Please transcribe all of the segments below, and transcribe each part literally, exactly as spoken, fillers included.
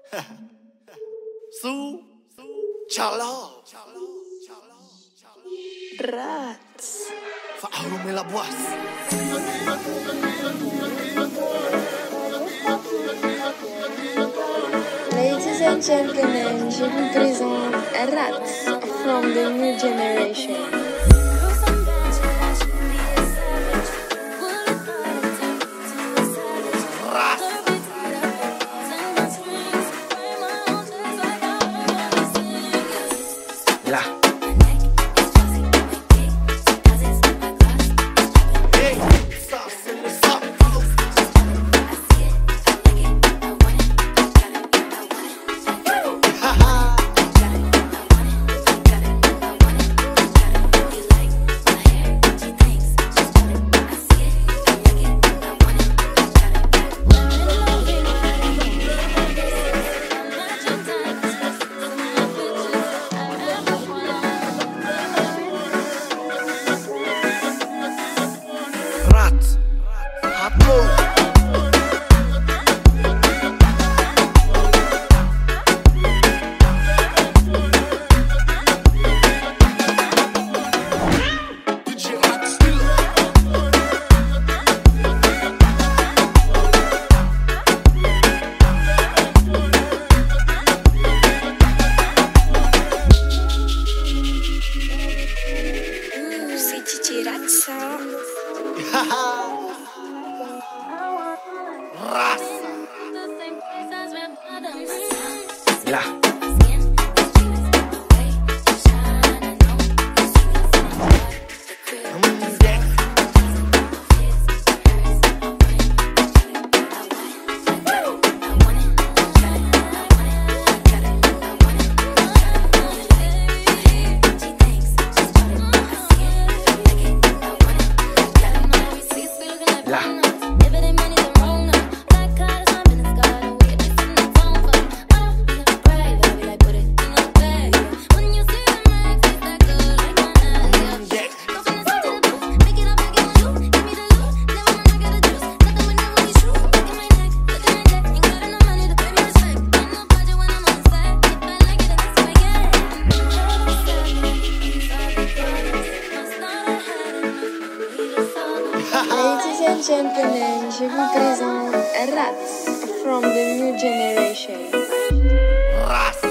Su, ciao. Rats. Fa'arume la boisse. Ladies and gentlemen, je vous présente Rats from the new generation. Là. Rats, hot mode. C'est Gigi Rats. Raça. Là. Ladies and gentlemen, je vous présente Rats from the new generation. Raça.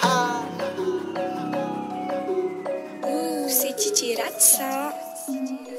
C'est Gigi Rats.